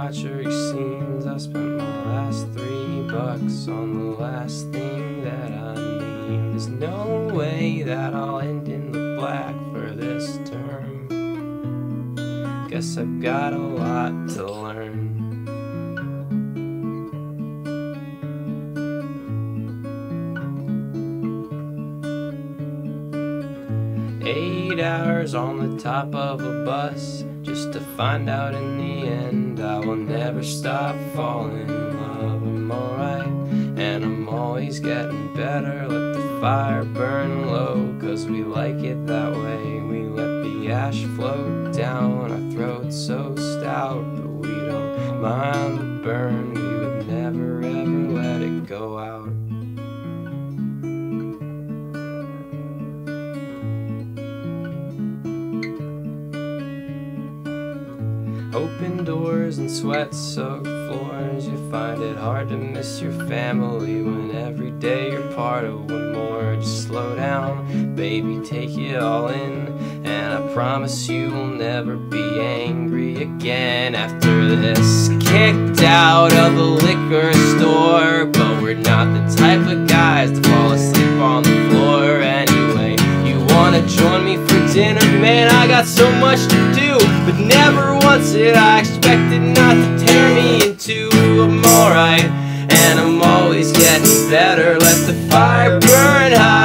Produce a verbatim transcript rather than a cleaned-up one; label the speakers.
Speaker 1: watcher, he seems I spent my last three bucks on the last thing that I need. There's no way that I'll end in the black for this term. Guess I've got a lot to learn. Eight hours on the top of a bus just to find out in the end I will never stop falling in love. I'm alright, and I'm always getting better. Let the fire burn low, cause we like it that way. We let the ash float down our throats so stout, but we don't mind the burn. We would never ever let it go out. Open doors and sweat-soaked floors, you find it hard to miss your family when every day you're part of one more. Just slow down, baby, take it all in, and I promise you will never be angry again after this. Kicked out of the liquor store, but we're not the type of guys to fall asleep on the floor anyway. You wanna join me for dinner? Man, I got so much to do, but never once did I expected not to tear me in two. I'm alright, and I'm always getting better. Let the fire burn high.